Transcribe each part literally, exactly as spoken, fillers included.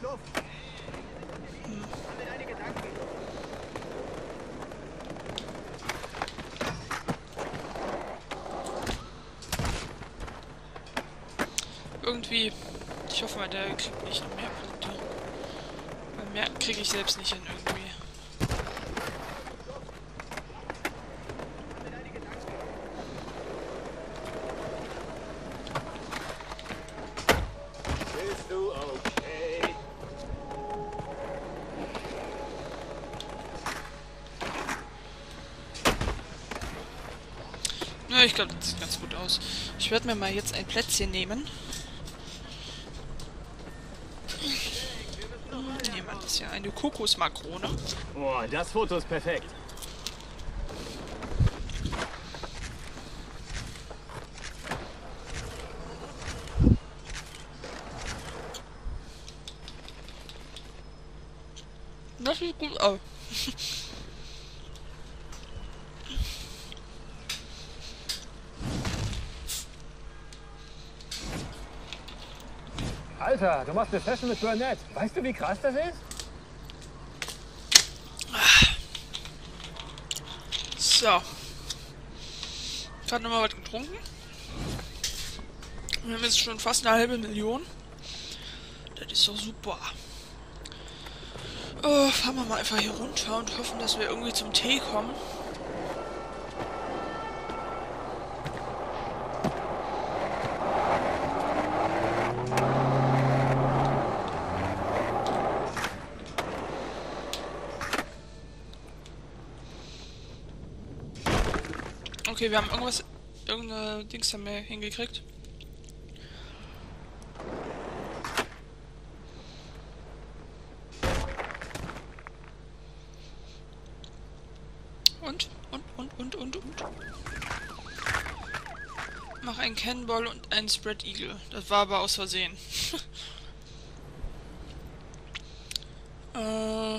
Hm. Irgendwie, ich hoffe mal, der kriegt nicht noch mehr Punkte. Weil mehr kriege ich selbst nicht hin irgendwie. Bist du okay? Ja, ich glaube, das sieht ganz gut aus. Ich werde mir mal jetzt ein Plätzchen nehmen. Nehmen wir das hier, eine Kokosmakrone. Boah, das Foto ist perfekt. Das sieht gut aus. Alter, du machst eine Session mit Burnett. Weißt du, wie krass das ist? So. Gerade nochmal was getrunken. Wir haben jetzt schon fast eine halbe Million. Das ist doch super. Oh, fahren wir mal einfach hier runter und hoffen, dass wir irgendwie zum Tee kommen. Okay, wir haben irgendwas, irgendeine Dings haben wir hingekriegt. Und, und, und, und, und, und. Mach einen Cannonball und einen Spread Eagle. Das war aber aus Versehen. äh...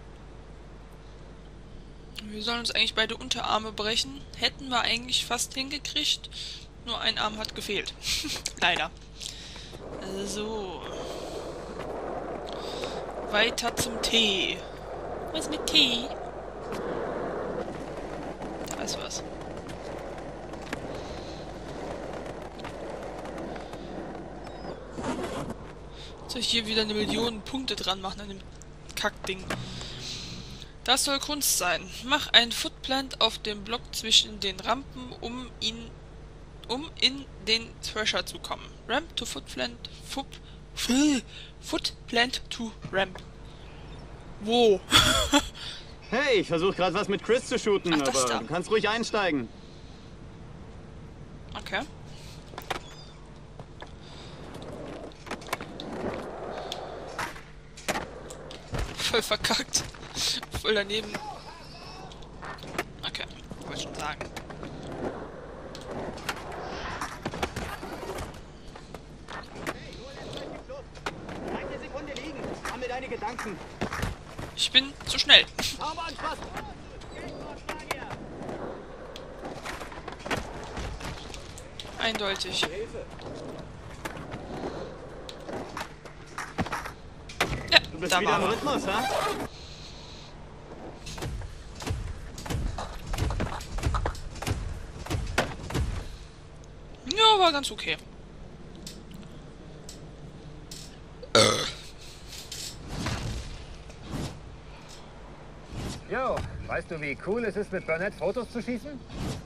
Wir sollen uns eigentlich beide Unterarme brechen. Hätten wir eigentlich fast hingekriegt. Nur ein Arm hat gefehlt. Leider. So. Weiter zum Tee. Was mit Tee? Da ist was. Soll ich hier wieder eine Million Punkte dran machen an dem Kackding? Das soll Kunst sein. Mach ein Footplant auf dem Block zwischen den Rampen, um ihn, um in den Thrasher zu kommen. Ramp to Footplant, Foot, Footplant to Ramp. Wo? Hey, ich versuche gerade was mit Chris zu shooten, Ach, aber da. du kannst ruhig einsteigen. Okay. Voll verkackt. Voll daneben. Okay, wollte schon sagen. Eine Sekunde liegen. Sammle deine Gedanken. Ich bin zu schnell. Aber an Spaß. Eindeutig. Hilfe. Ja, Du bist da wieder war im er. Rhythmus, ha? Ja, war ganz okay. Jo, weißt du, wie cool es ist, mit Burnett Fotos zu schießen?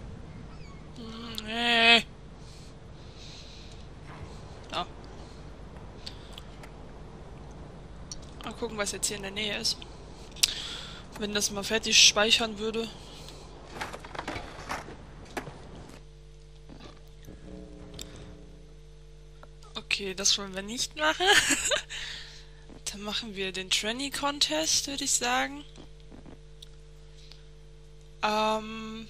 Nee. Ja. Mal gucken, was jetzt hier in der Nähe ist. Wenn das mal fertig speichern würde. Okay, das wollen wir nicht machen. Dann machen wir den Tranny Contest, würde ich sagen. Ähm...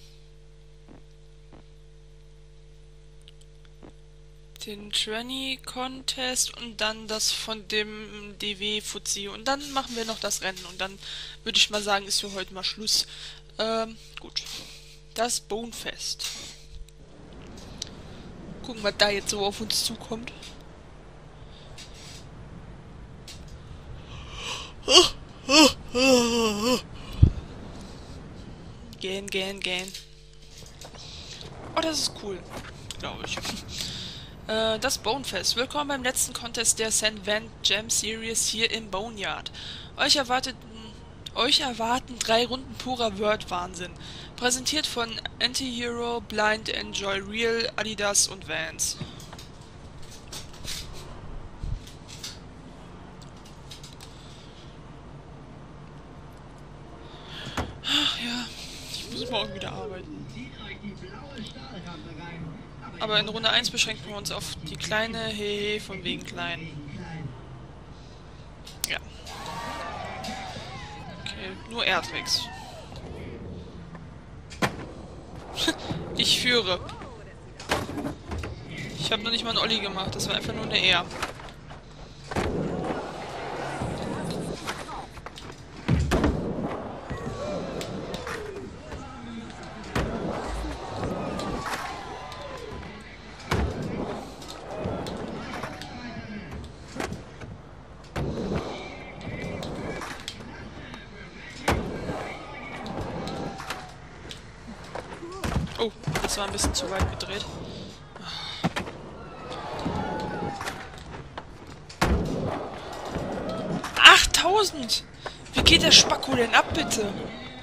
Den Tranny Contest und dann das von dem D W Fuzzi. Und dann machen wir noch das Rennen. Und dann würde ich mal sagen, ist für heute mal Schluss. Ähm, gut. Das Bonefest. Gucken, was da jetzt so auf uns zukommt. Gehen, gehen, gehen. Oh, das ist cool. Glaube ich. äh, das Bonefest. Willkommen beim letzten Contest der Saint Van Jam Series hier im Boneyard. Euch erwarteten, euch erwarten drei Runden purer Word-Wahnsinn. Präsentiert von Anti-Hero, Blind, Enjoy Real, Adidas und Vans. Ach ja, ich muss morgen wieder arbeiten. Aber in Runde eins beschränken wir uns auf die kleine Hehe von wegen klein. Ja. Okay, nur Airtricks. Ich führe. Ich habe noch nicht mal einen Olli gemacht, das war einfach nur eine Air. Oh, das war ein bisschen zu weit gedreht. achttausend! Wie geht der Spacko denn ab, bitte?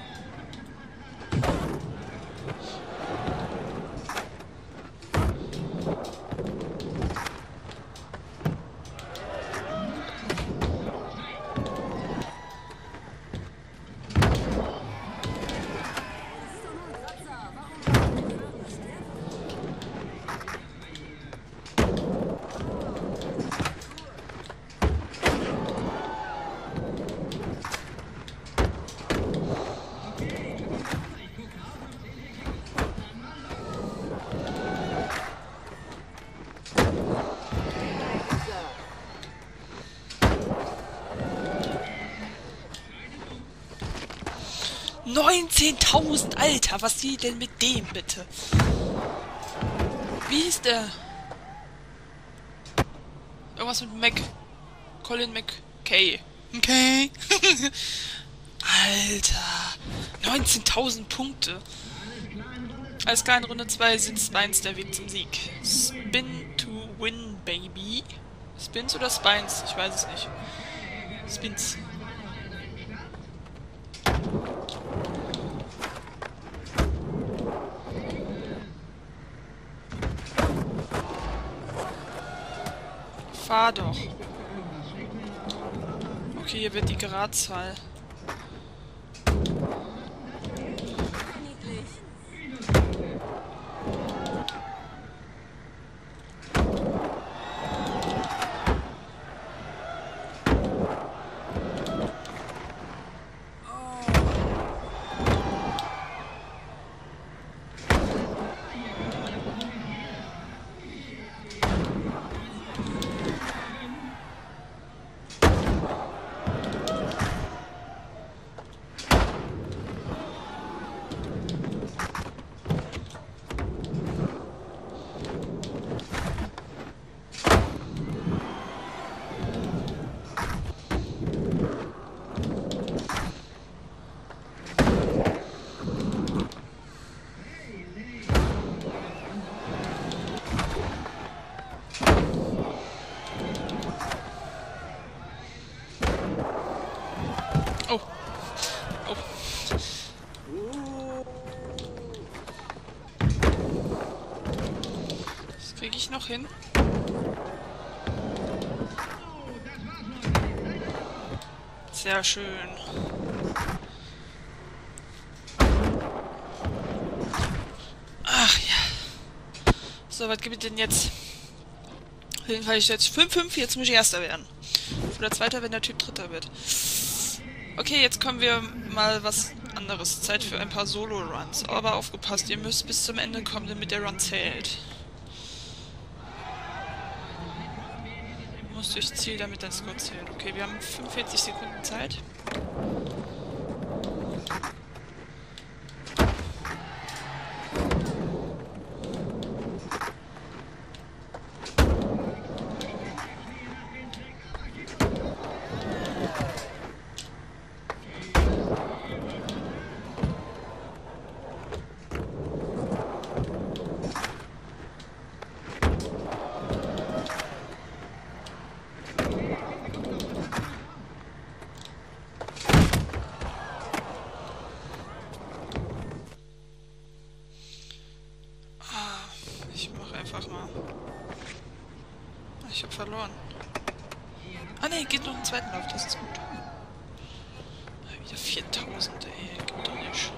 neunzehntausend, Alter, was geht denn mit dem, bitte? Wie ist der? Irgendwas mit Mac. Colin McKay. Okay. Alter. neunzehntausend Punkte. Alles klar, in Runde zwei sind Spines der Weg zum Sieg. Spin to win, baby. Spins oder Spines? Ich weiß es nicht. Spins. Fahr doch. Okay, hier wird die Geradzahl. Oh. Oh. Das kriege ich noch hin. Sehr schön. Ach ja. So, was gibt es denn jetzt? Auf jeden Fall ich jetzt fünf fünf, jetzt muss ich Erster werden. Oder Zweiter, wenn der Typ Dritter wird. Okay, jetzt kommen wir mal was anderes. Zeit für ein paar Solo-Runs. Aber aufgepasst, ihr müsst bis zum Ende kommen, damit der Run zählt. Ihr müsst durchs Ziel, damit dein Score zählt. Okay, wir haben fünfundvierzig Sekunden Zeit. verloren. Ah ne, geht noch einen zweiten Lauf, das ist gut. Wieder viertausend, ey, gibt doch nicht.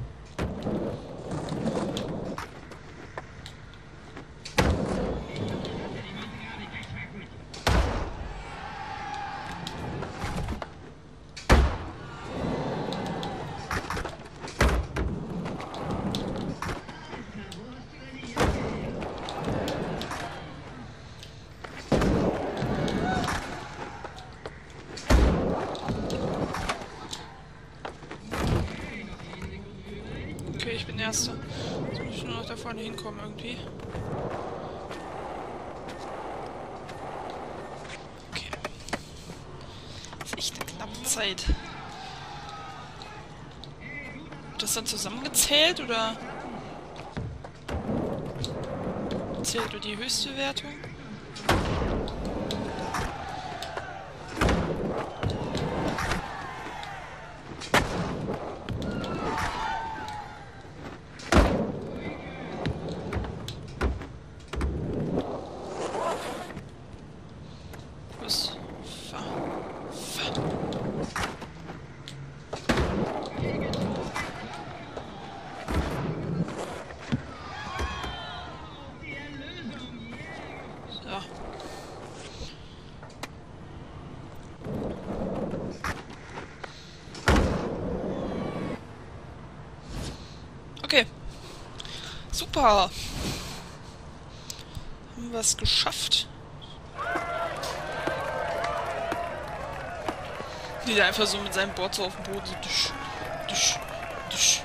Okay, ich bin Erster. Jetzt muss ich nur noch da vorne hinkommen irgendwie. Okay. Das ist echt eine knappe Zeit. Wird das dann zusammengezählt oder zählt nur die höchste Wertung? Okay. Super. Haben wir es geschafft. Die da einfach so mit seinem Board so auf dem Boden so dusch, dusch, dusch.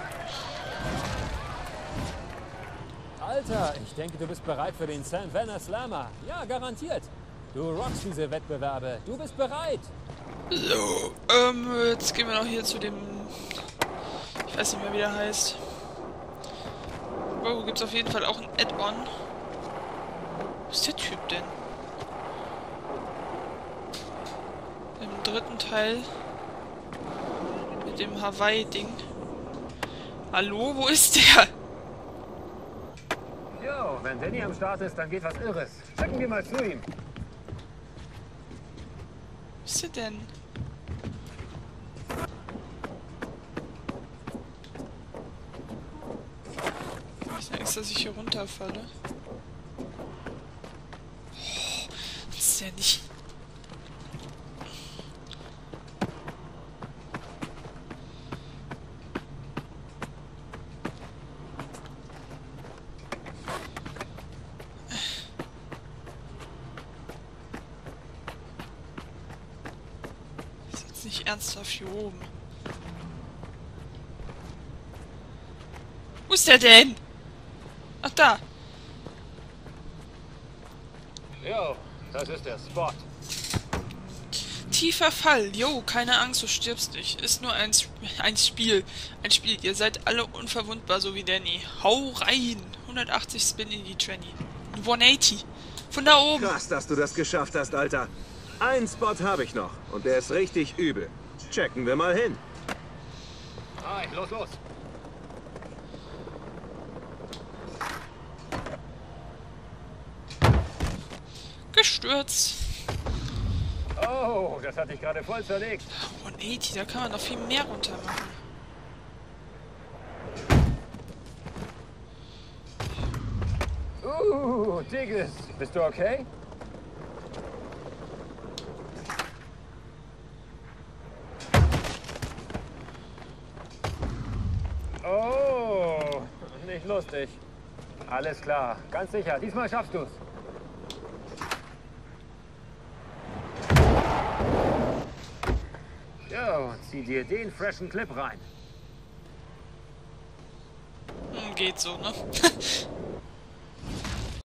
Alter, ich denke, du bist bereit für den Sam Venner Slammer. Ja, garantiert. Du rockst diese Wettbewerbe. Du bist bereit. So, ähm, jetzt gehen wir noch hier zu dem... Ich weiß nicht mehr, wie der heißt. Oh, gibt's auf jeden Fall auch ein Add-on. Wo ist der Typ denn? Im dritten Teil. Mit dem Hawaii-Ding. Hallo, wo ist der? Jo, wenn Danny am Start ist, dann geht was Irres. Schicken wir mal zu ihm. Wo ist der denn? Ich sag Angst, dass ich hier runterfalle. Oh, das ist ja nicht... Nicht ernsthaft hier oben. Wo ist der denn? Ach, da. Jo, das ist der Spot. Tiefer Fall. Jo, keine Angst, du stirbst nicht. Ist nur ein, Sp ein Spiel. Ein Spiel. Ihr seid alle unverwundbar, so wie Danny. Hau rein. hundertachtzig Spin in die Tranny. hundertachtzig. Von da oben. Krass, dass du das geschafft hast, Alter. Einen Spot habe ich noch und der ist richtig übel. Checken wir mal hin. Hi, los, los. Gestürzt. Oh, das hat dich gerade voll zerlegt. hundertachtzig, da kann man noch viel mehr runter machen. Uh, Tigges, bist du okay? Oh, nicht lustig. Alles klar, ganz sicher. Diesmal schaffst du's. Jo, zieh dir den freshen Clip rein. Hm, geht so, ne?